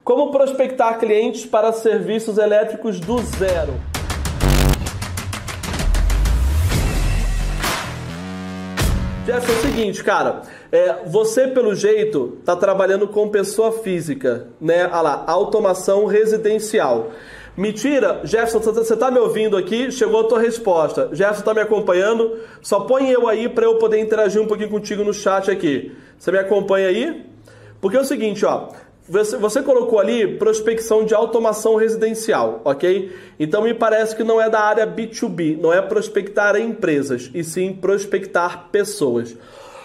Como prospectar clientes para serviços elétricos do zero? Jeff, é o seguinte, cara, você pelo jeito tá trabalhando com pessoa física, né? Olha lá, automação residencial. Mentira, Jefferson, você tá me ouvindo aqui? Chegou a tua resposta. Jefferson tá me acompanhando? Só põe eu aí para eu poder interagir um pouquinho contigo no chat aqui. Você me acompanha aí? Porque é o seguinte, ó. Você colocou ali prospecção de automação residencial, ok? Então me parece que não é da área B2B, não é prospectar empresas, e sim prospectar pessoas.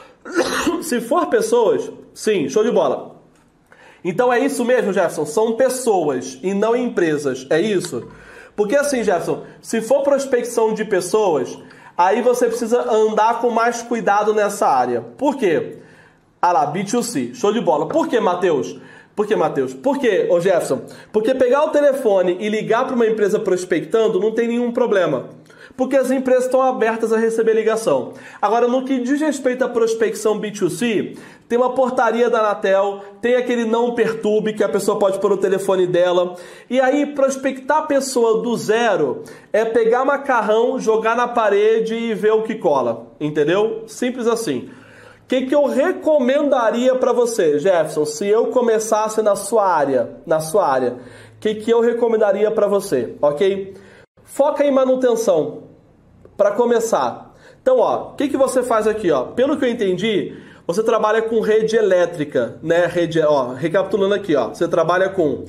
Se for pessoas, sim, show de bola. Então é isso mesmo, Jefferson, são pessoas e não empresas, é isso? Porque assim, Jefferson, se for prospecção de pessoas, aí você precisa andar com mais cuidado nessa área. Por quê? Ah lá, B2C, show de bola. Por quê, Matheus? Por quê, Matheus? Por quê, ô Jefferson? Porque pegar o telefone e ligar para uma empresa prospectando não tem nenhum problema. Porque as empresas estão abertas a receber ligação. Agora, no que diz respeito à prospecção B2C, tem uma portaria da Anatel, tem aquele não perturbe que a pessoa pode pôr o telefone dela. E aí, prospectar a pessoa do zero é pegar macarrão, jogar na parede e ver o que cola. Entendeu? Simples assim. O que eu recomendaria para você, Jefferson, se eu começasse na sua área? O que eu recomendaria para você, ok? Foca em manutenção, para começar. Então, ó, o que você faz aqui, ó? Pelo que eu entendi, você trabalha com rede elétrica, né? Recapitulando aqui, ó, você trabalha com,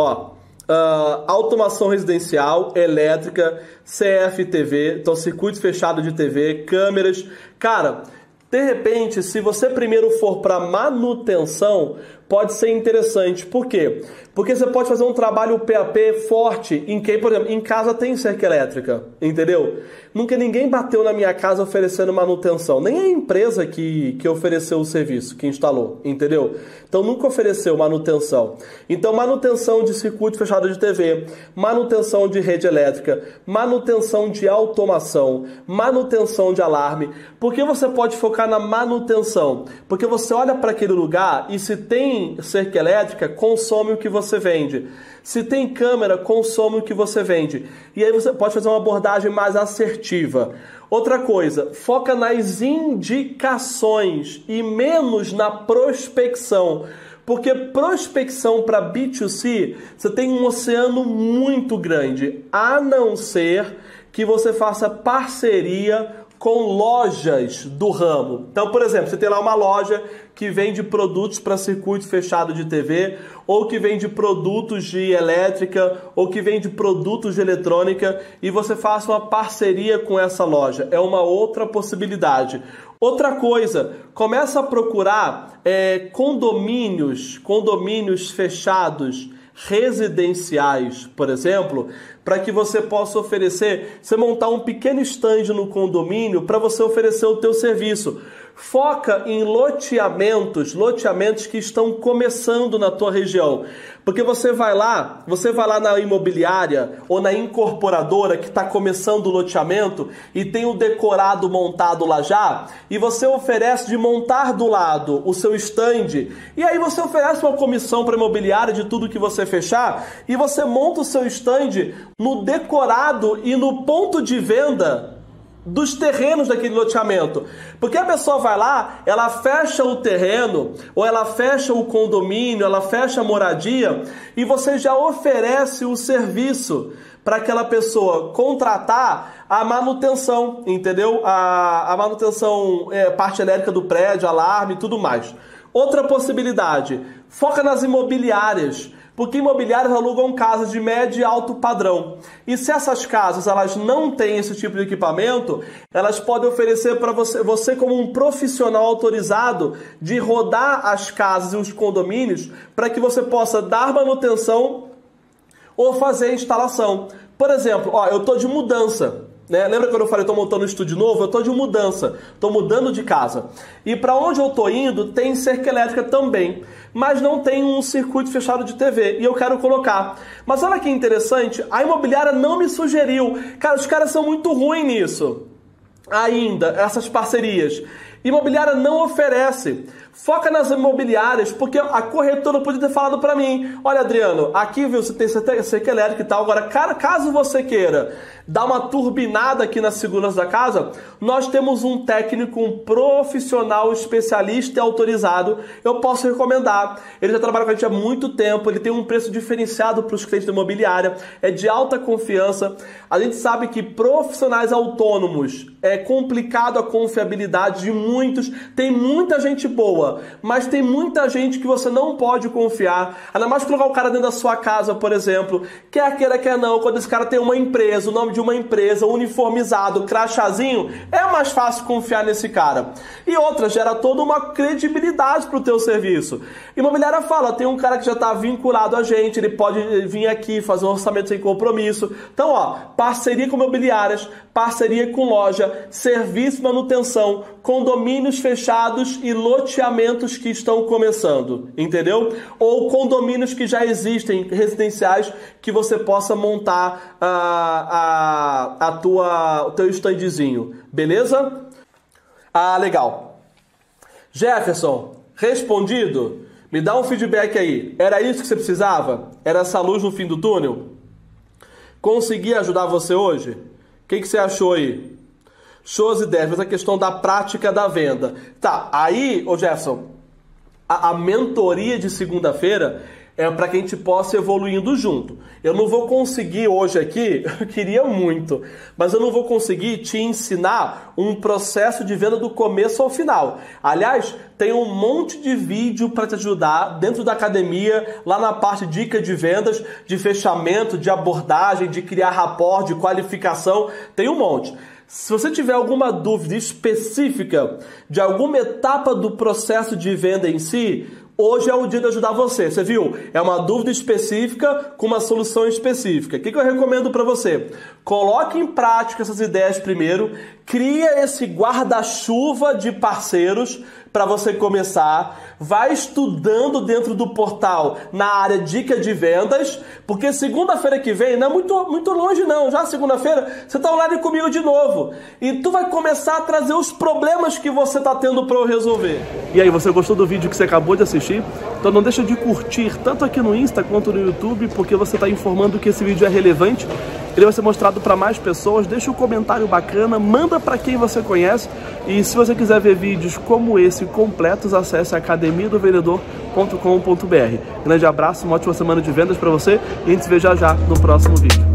automação residencial, elétrica, CFTV, então circuito fechado de TV, câmeras. Cara, de repente, se você primeiro for para manutenção, pode ser interessante. Por quê? Porque você pode fazer um trabalho PAP forte em que, por exemplo, em casa tem cerca elétrica, entendeu? Nunca ninguém bateu na minha casa oferecendo manutenção, nem a empresa que ofereceu o serviço, que instalou, entendeu? Então nunca ofereceu manutenção. Então manutenção de circuito fechado de TV, manutenção de rede elétrica, manutenção de automação, manutenção de alarme. Por que você pode focar na manutenção? Porque você olha para aquele lugar e se tem cerca elétrica, consome o que você vende. Se tem câmera, consome o que você vende. E aí você pode fazer uma abordagem mais assertiva. Outra coisa, foca nas indicações e menos na prospecção. Porque prospecção para B2C, você tem um oceano muito grande, a não ser que você faça parceria com lojas do ramo. Então, por exemplo, você tem lá uma loja que vende produtos para circuito fechado de TV, ou que vende produtos de elétrica, ou que vende produtos de eletrônica, e você faça uma parceria com essa loja. É uma outra possibilidade. Outra coisa, começa a procurar condomínios fechados, residenciais, por exemplo, para que você possa oferecer, você montar um pequeno stand no condomínio para você oferecer o teu serviço. Foca em loteamentos que estão começando na tua região. Porque você vai lá na imobiliária ou na incorporadora que está começando o loteamento e tem o decorado montado lá já, e você oferece de montar do lado o seu stand, e aí você oferece uma comissão para a imobiliária de tudo que você fechar, e você monta o seu stand no decorado e no ponto de venda dos terrenos daquele loteamento. Porque a pessoa vai lá, ela fecha o terreno, ou ela fecha o condomínio, ela fecha a moradia, e você já oferece o serviço para aquela pessoa contratar a manutenção, entendeu? A manutenção, parte elétrica do prédio, alarme e tudo mais. Outra possibilidade, foca nas imobiliárias. Porque imobiliárias alugam casas de médio e alto padrão. E se essas casas elas não têm esse tipo de equipamento, elas podem oferecer para você como um profissional autorizado de rodar as casas e os condomínios para que você possa dar manutenção ou fazer instalação. Por exemplo, eu estou de mudança. Né? Lembra quando eu falei, estou montando um estúdio novo? Eu estou de mudança, estou mudando de casa. E para onde eu estou indo tem cerca elétrica também, mas não tem um circuito fechado de TV, e eu quero colocar. Mas olha que interessante, a imobiliária não me sugeriu. Cara, os caras são muito ruins nisso. Ainda, essas parcerias. Imobiliária não oferece. Foca nas imobiliárias, porque a corretora podia ter falado para mim, olha, Adriano, aqui, viu, você tem cerca elétrica e tal, agora, cara, caso você queira dar uma turbinada aqui na segurança da casa, nós temos um técnico, um profissional, especialista e autorizado, eu posso recomendar. Ele já trabalha com a gente há muito tempo, ele tem um preço diferenciado para os clientes da imobiliária, é de alta confiança. A gente sabe que profissionais autônomos é complicado a confiabilidade de muitos, tem muita gente boa, mas tem muita gente que você não pode confiar. Ainda mais colocar o cara dentro da sua casa, por exemplo, quer queira, quer não, quando esse cara tem uma empresa, o nome de uma empresa, uniformizado, crachazinho, é mais fácil confiar nesse cara. E outra, gera toda uma credibilidade para o teu serviço. Imobiliária fala, tem um cara que já está vinculado a gente, ele pode vir aqui fazer um orçamento sem compromisso. Então, ó, parceria com imobiliárias, parceria com loja, serviço de manutenção, condomínios fechados e loteamentos que estão começando, entendeu? Ou condomínios que já existem, residenciais, que você possa montar o teu standzinho, beleza? Ah, legal. Jefferson, respondido? Me dá um feedback aí. Era isso que você precisava? Era essa luz no fim do túnel? Consegui ajudar você hoje? O que você achou aí? Shows e 10, mas a questão da prática da venda. Tá, aí, ô Jefferson, a mentoria de segunda-feira é para que a gente possa ir evoluindo junto. Eu não vou conseguir hoje aqui, eu queria muito, mas eu não vou conseguir te ensinar um processo de venda do começo ao final. Aliás, tem um monte de vídeo para te ajudar dentro da academia, lá na parte de dica de vendas, de fechamento, de abordagem, de criar rapport, de qualificação, tem um monte. Se você tiver alguma dúvida específica de alguma etapa do processo de venda em si, hoje é o dia de ajudar você. Você viu? É uma dúvida específica com uma solução específica. O que eu recomendo para você? Coloque em prática essas ideias primeiro, cria esse guarda-chuva de parceiros para você começar, vai estudando dentro do portal na área dica de vendas, porque segunda-feira que vem, não é muito longe não, já segunda-feira você está online comigo de novo, e tu vai começar a trazer os problemas que você está tendo para eu resolver. E aí, você gostou do vídeo que você acabou de assistir? Então não deixa de curtir, tanto aqui no Insta quanto no YouTube, porque você está informando que esse vídeo é relevante, ele vai ser mostrado para mais pessoas. Deixa um comentário bacana, manda para quem você conhece, e se você quiser ver vídeos como esse completos, acesse academiadovendedor.com.br. Grande abraço, uma ótima semana de vendas para você e a gente se vê já no próximo vídeo.